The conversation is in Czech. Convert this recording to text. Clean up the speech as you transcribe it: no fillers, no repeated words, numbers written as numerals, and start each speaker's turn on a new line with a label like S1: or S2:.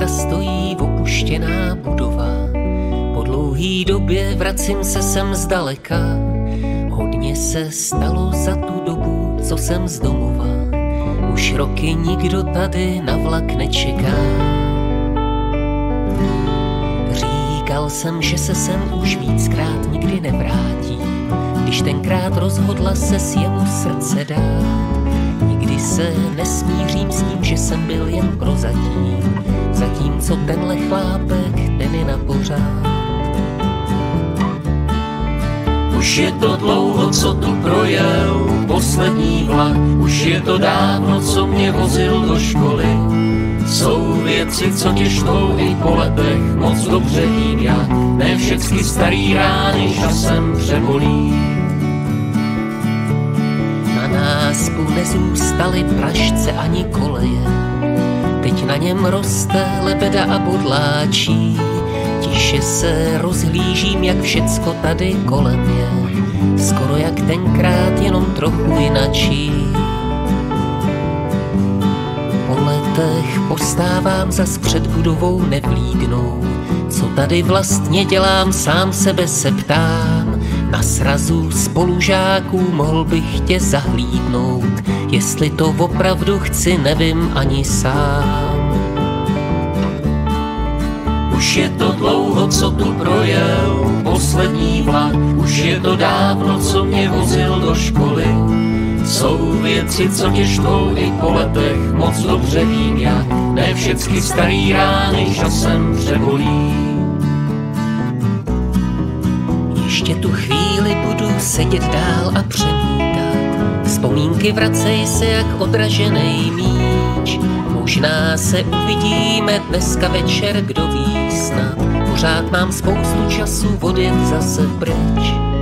S1: místa stojí opuštěná budova. Po dlouhý době vracím se sem zdaleka. Hodně se stalo za tu dobu, co jsem z domova. Už roky nikdo tady na vlak nečeká. Říkal jsem, že se sem už víckrát nikdy nevrátí. Když tenkrát rozhodla ses jemu srdce dát. Nikdy se nesmířím s tím, že jsem byl jen prozatím. Zatímco tenhle chlápek, ten je na pořád. Už je to dlouho, co tu projel poslední vlak. Už je to dávno, co mě vozil do školy. Jsou věci, co tě štvou i po letech, moc dobře vím jak. Ne všechny starý rány časem přebolí. Na náspu nezůstaly pražce ani koleje. Teď na něm roste lebeda a bodláčí. Tiše se rozhlížím, jak všecko tady kolem je. Skoro jak tenkrát, jenom trochu jinačí. Po letech postávám zas před budovou nevlídnou. Co tady vlastně dělám, sám sebe se ptám. Na srazu spolužáků mohl bych tě zahlídnout. Jestli to opravdu chci, nevím ani sám. Už je to dlouho, co tu projel poslední vlak. Už je to dávno, co mě vozil do školy. Jsou věci, co tě štvou i po letech, moc dobře vím jak. Ne všechny starý rány časem přebolí. Ještě tu chvíli budu sedět dál a přemítat. Vzpomínky vracej se jak odražený míč. Možná se uvidíme dneska večer, kdo ví snad. Pořád mám spoustu času odjet zase pryč.